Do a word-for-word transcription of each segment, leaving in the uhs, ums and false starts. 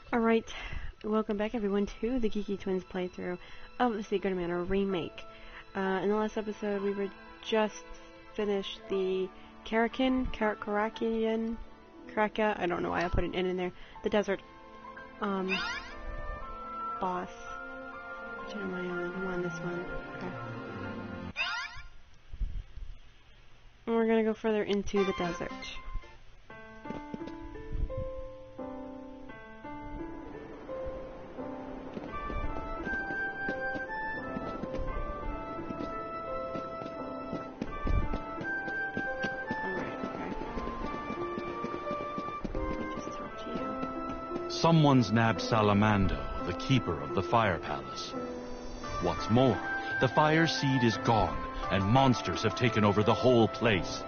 Alright, welcome back everyone to the GeekyTwins playthrough of the Secret of Mana remake. Uh, in the last episode we were just finished the Karakin, Kar Karakian, Karaka, I don't know why I put an N in there, the desert, um, boss. Which one am I on? I'm on this one. Okay. And we're gonna go further into the desert. Someone's nabbed Salamando, the keeper of the Fire Palace. What's more, the Fire Seed is gone, and monsters have taken over the whole place.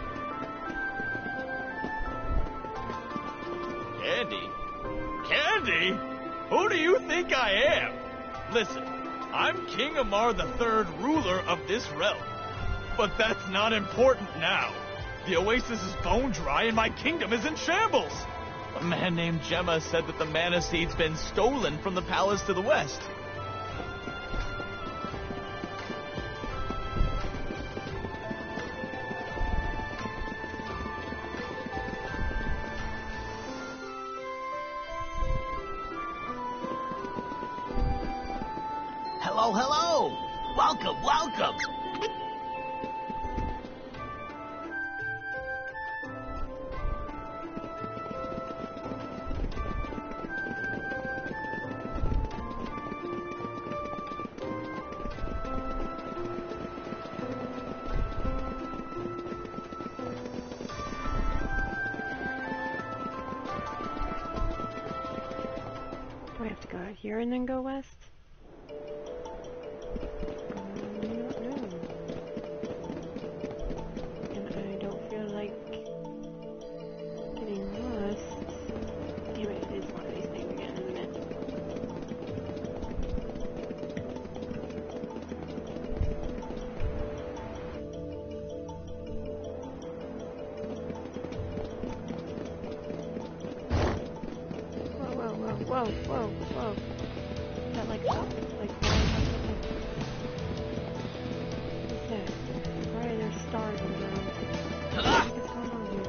Candy? Candy? Who do you think I am? Listen, I'm King Amar the Third, ruler of this realm. But that's not important now. The oasis is bone dry and my kingdom is in shambles. A man named Gemma said that the mana seed's been stolen from the palace to the west. Hello, hello! Welcome, welcome! Do I have to go out here and then go west? Whoa, whoa, whoa. Is that like up? Like what's that? Why are there stars in the ground? What's going on here?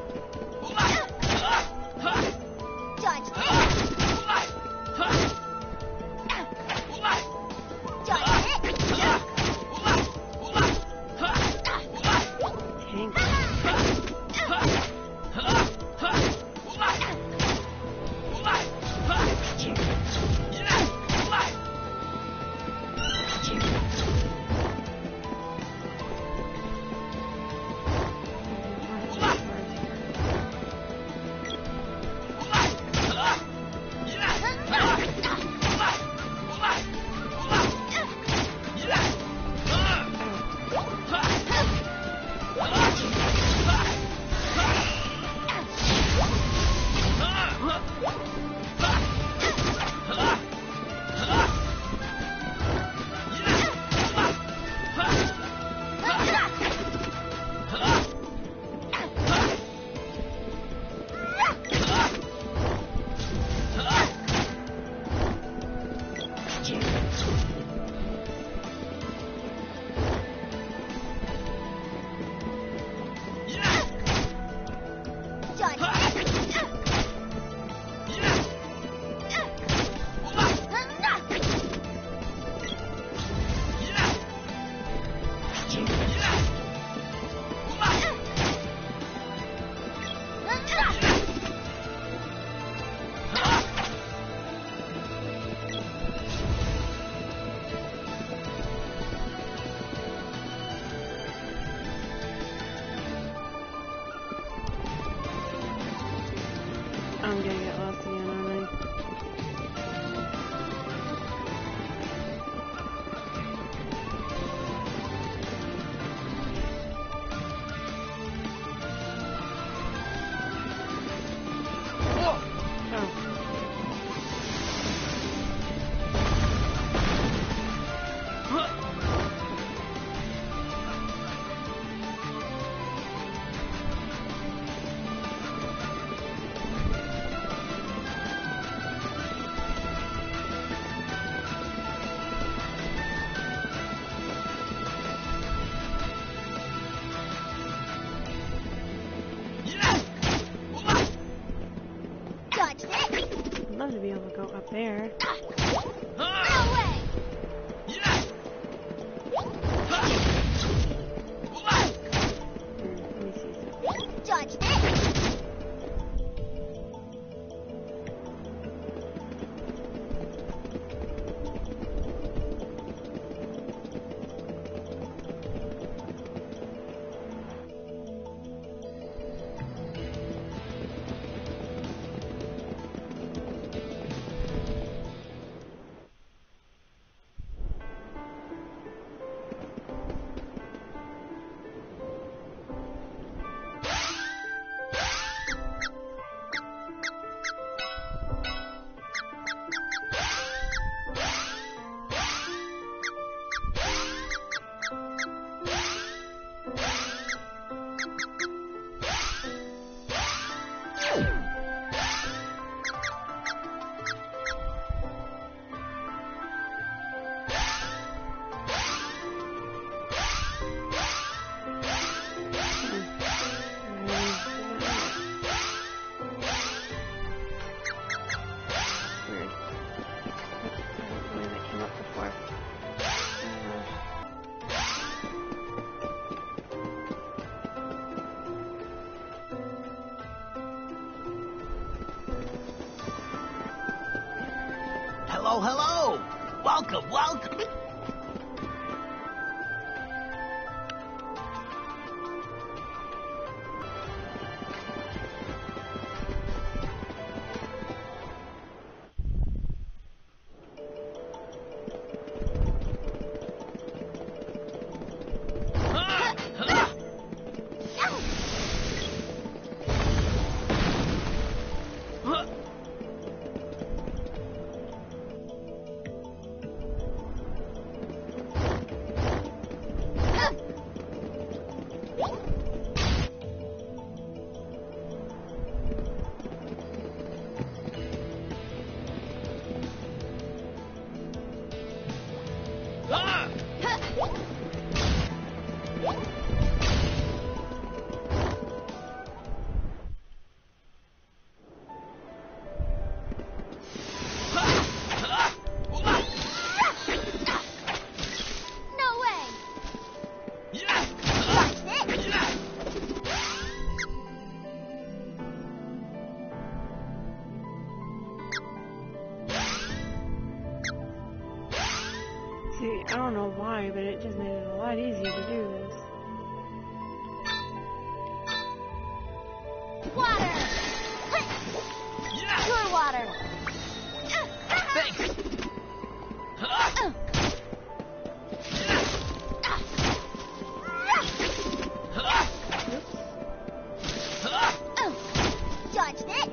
Dodged it. I'd love to be able to go up there. No way. Yeah. Hmm, let me see something. Dodged it. Hello, hello! Welcome, welcome! See, I don't know why, but it just made it a lot easier to do this. Water. Pure water. Thanks! Dodged it.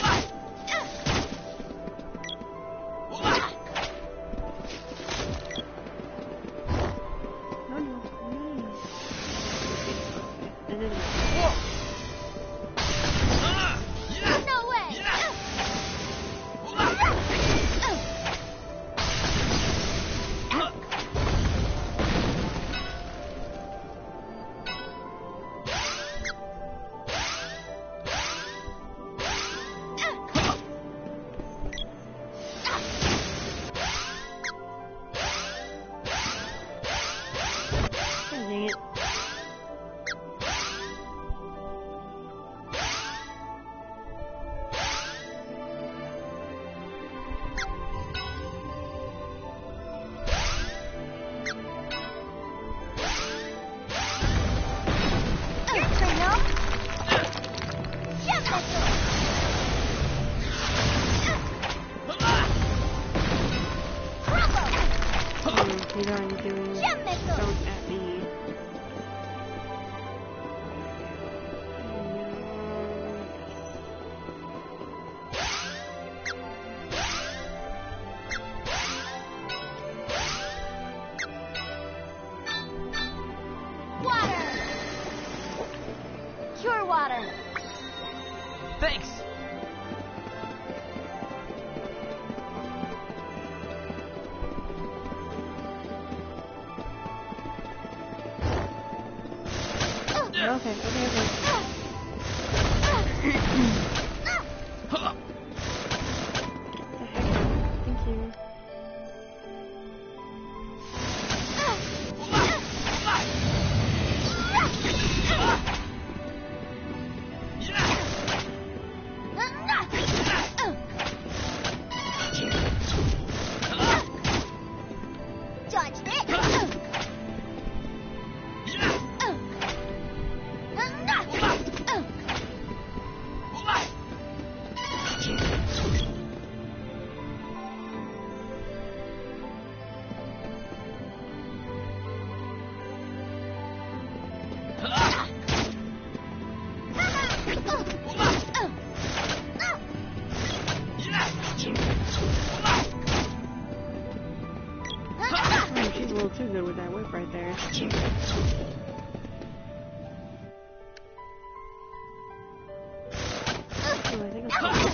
No, no, no, no. And then, No way. dang it. He's already doing stones at me. Water! Pure water! Thanks! Okay, okay, okay. little too good with that whip right there. Ooh, I think I'm fine.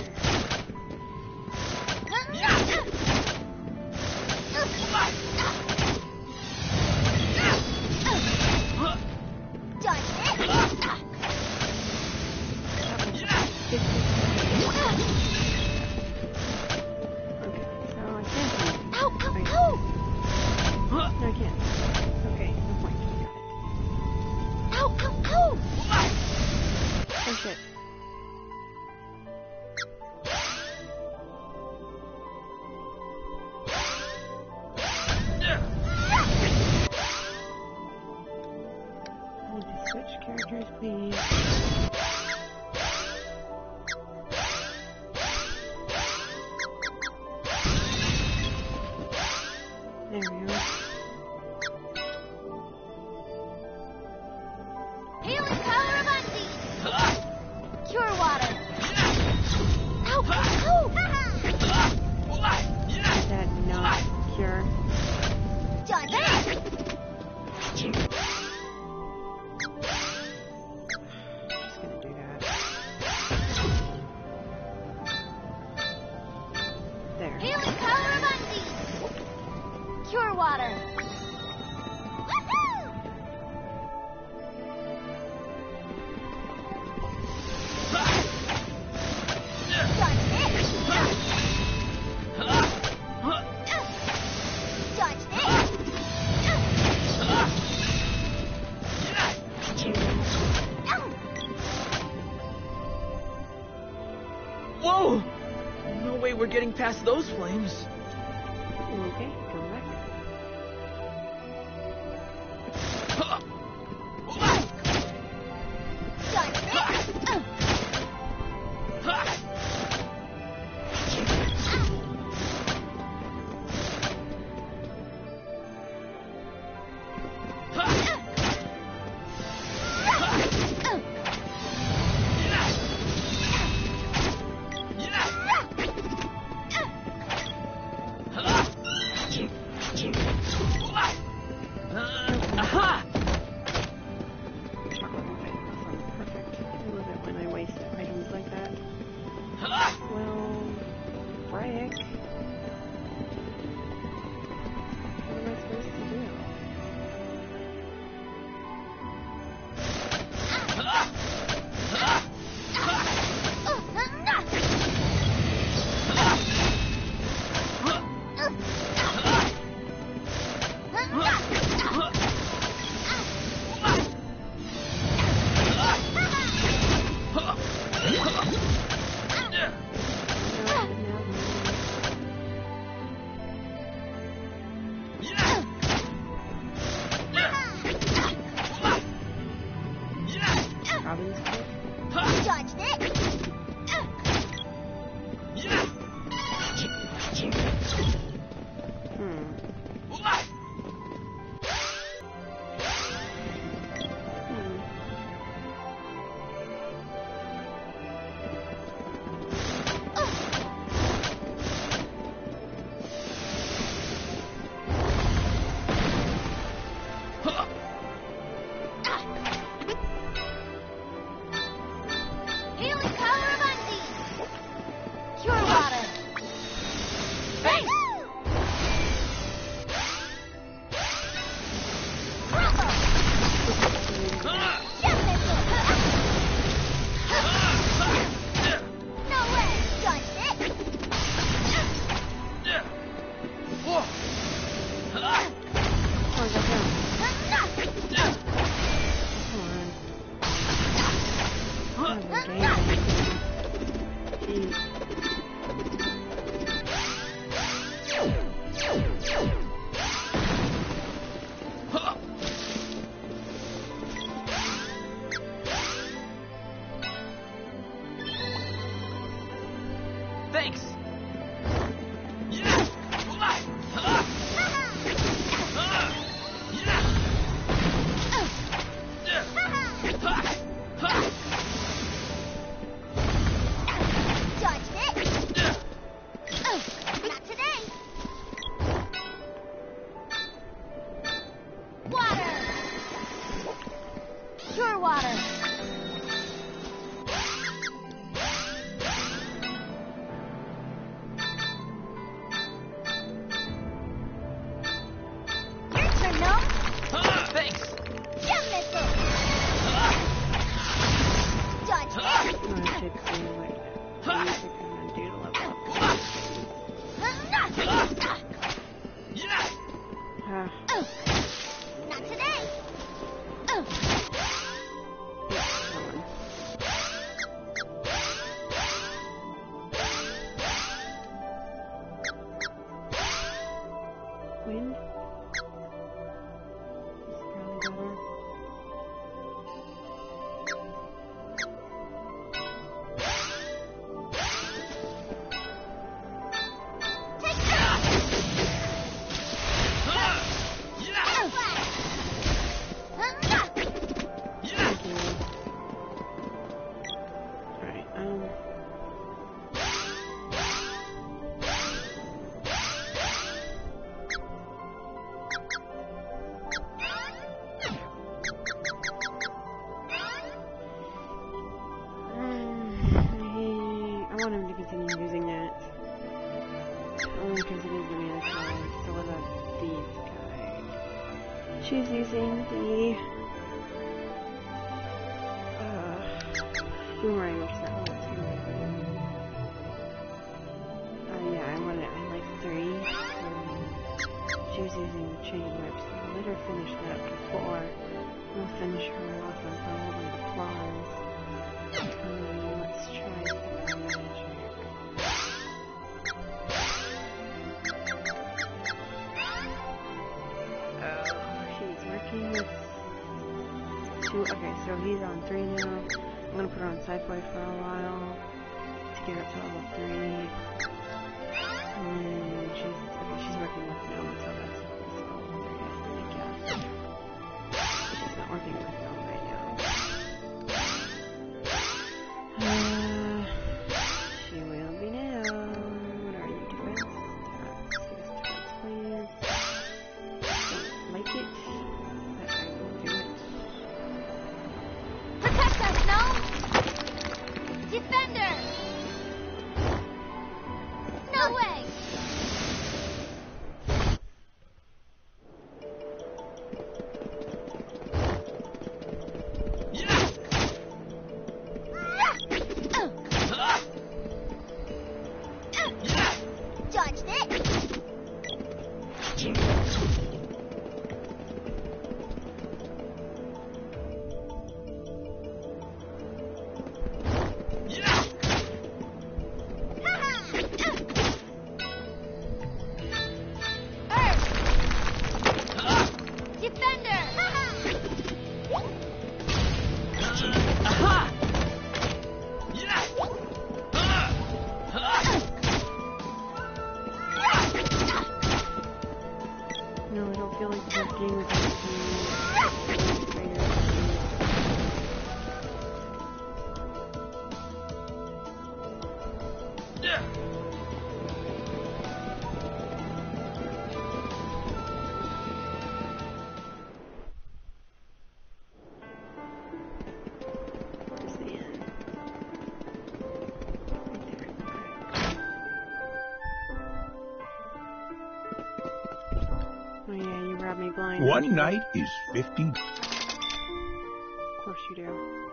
Whoa! No way we're getting past those flames. Okay, come back. wind. It's probably better. She's using the uh, boomerang, which that one is boomerang. Uh, yeah, I want it. I like three. Um, she was using the chain whip, so I'll let her finish that before we'll finish her off on probably the claws. Um, let's try some magic. With two, okay, so he's on three now. I'm gonna put her on sci-fi for a while to get her to level three. And then she's okay. She's working with Gnome, so that's that's all over yet, I guess. She's not working with Gnome right now. Uh, she will be now. What are you doing? Let's see this defense, please. Don't like it. Defender! No way! Dodged it! No, I don't feel like this game is going blind. One night is fifty. Of course you do.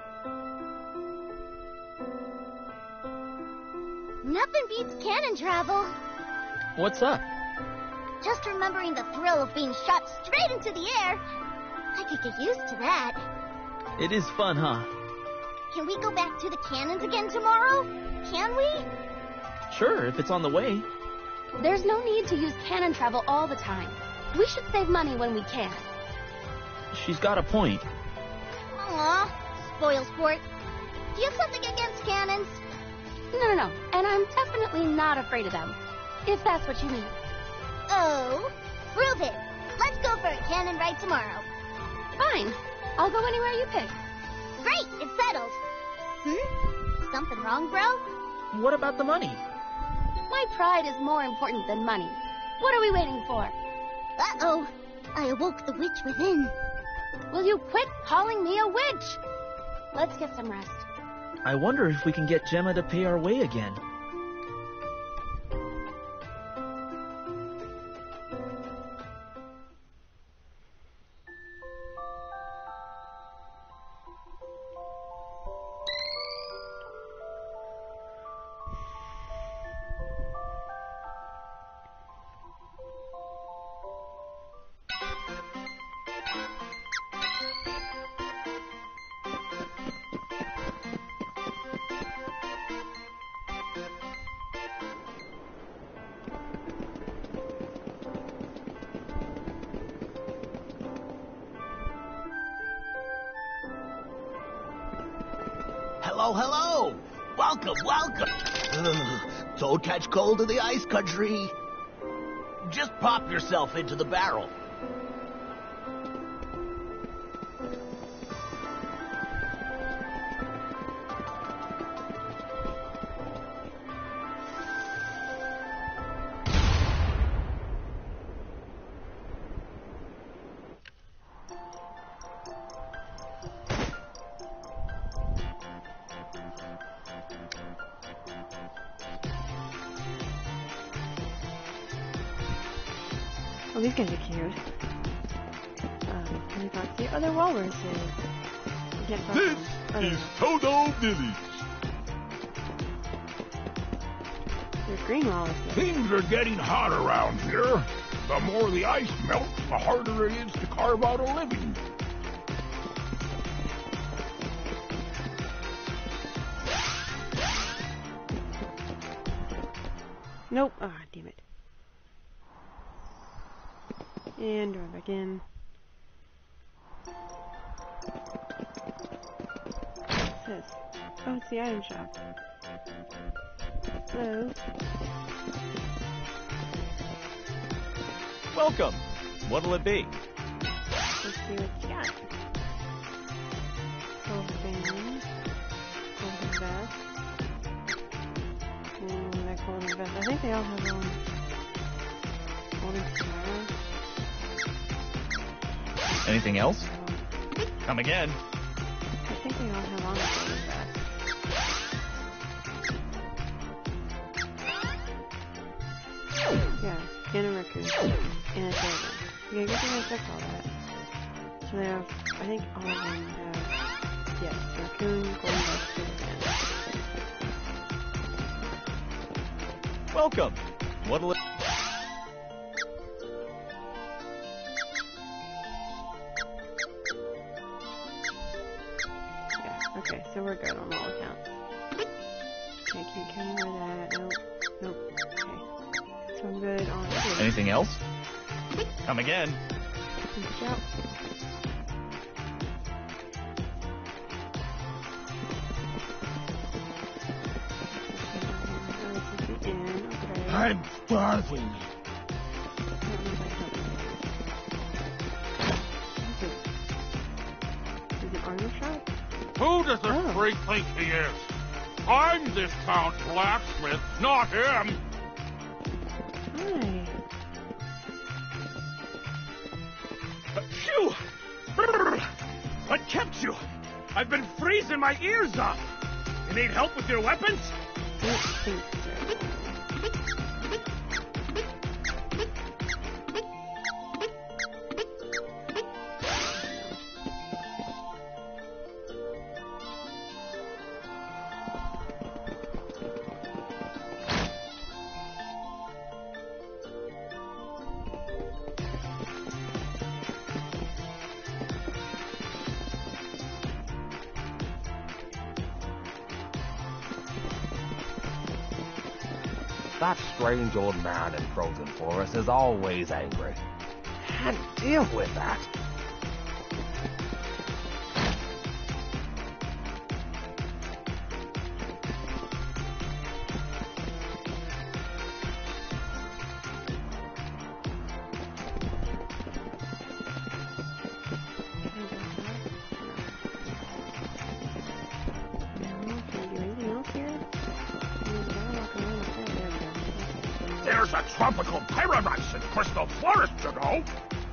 Nothing beats cannon travel. What's up? Just remembering the thrill of being shot straight into the air. I could get used to that. It is fun, huh? Can we go back to the cannons again tomorrow? Can we? Sure, if it's on the way. There's no need to use cannon travel all the time. We should save money when we can. She's got a point. Aw, spoil sport. Do you have something against cannons? No, no, no. And I'm definitely not afraid of them. If that's what you mean. Oh, prove it. Let's go for a cannon ride tomorrow. Fine. I'll go anywhere you pick. Great, it's settled. Hmm? Something wrong, bro? What about the money? My pride is more important than money. What are we waiting for? Uh-oh. I awoke the witch within. Will you quit calling me a witch? Let's get some rest. I wonder if we can get Gemma to pay our way again. Hello, hello! Welcome, welcome! Ugh, don't catch cold in the ice country. Just pop yourself into the barrel. Oh, these guys are cute. Um, and we got the other walruses. We can't talk This to them. is Todo Village. They're green walruses. Things are getting hot around here. The more the ice melts, the harder it is to carve out a living. Nope. Ah, damn it. And run back in. What's this? Oh, it's the item shop. Hello. Welcome. What'll it be? Let's see what you got. Gold fan. Golden vest. Ooh, that golden vest. I think they all have um, golden tiara. Anything else? Come again. I think they all have on the golden vest. Yeah, and a raccoon. And a silver. Yeah, I guess I'm gonna check all that. So they have, I think all of them have, yes, raccoon, golden vest, silver. Welcome. What'll it... Yeah, okay, so we're good on all accounts. Okay, can't carry more of that. Nope. Nope. Okay. So I'm good on everything. Anything else? Come again. Good job. I'm starving. Is it armor shop? Who does this Oh. freak think he is? I'm this town's blacksmith, not him. Hi. Phew! What kept you? I've been freezing my ears off. You need help with your weapons? I don't think so. That strange old man in Frozen Forest is always angry. Can't deal with that. There's a tropical paradise in Crystal Forest, you know.